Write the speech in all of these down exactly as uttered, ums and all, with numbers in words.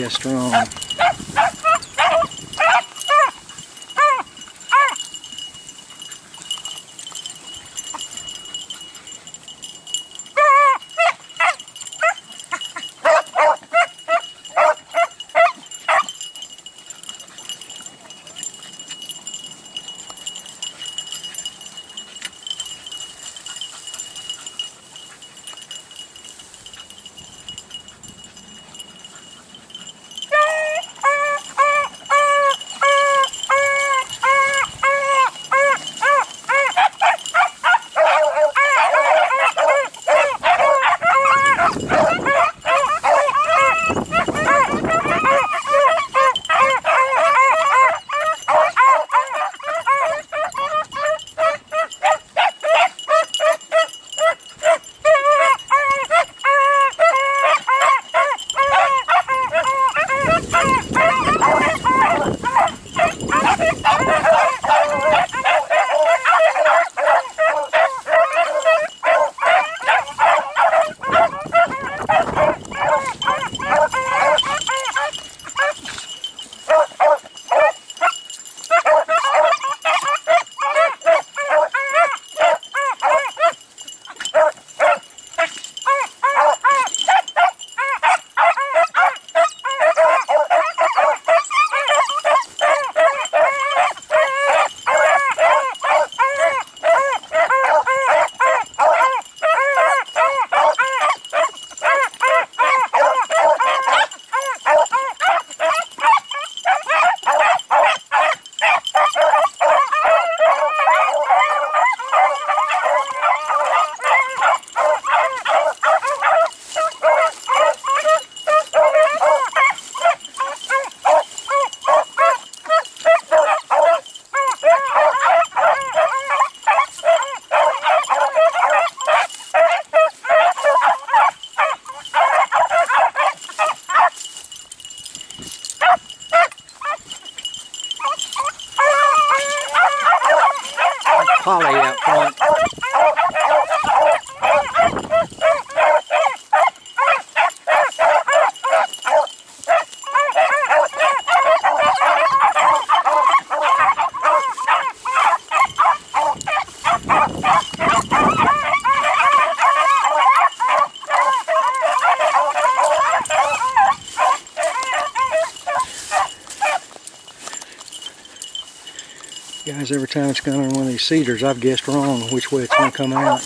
is strong. Polly out front. Guys, every time it's gone on one of these cedars, I've guessed wrong which way it's going to come out.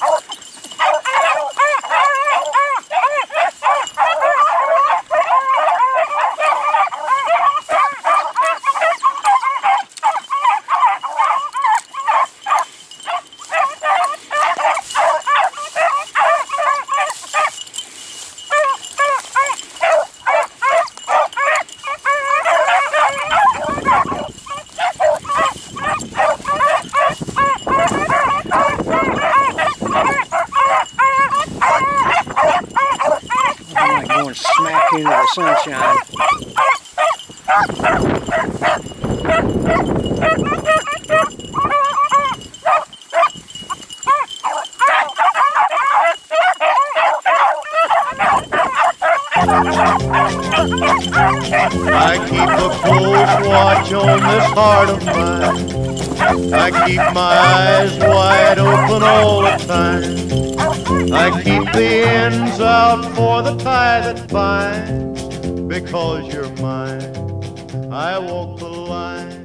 Smack into the sunshine. I keep a close watch on this heart of mine. I keep my eyes wide open all the time. I keep the ends out for the tie that binds. Because you're mine, I walk the line.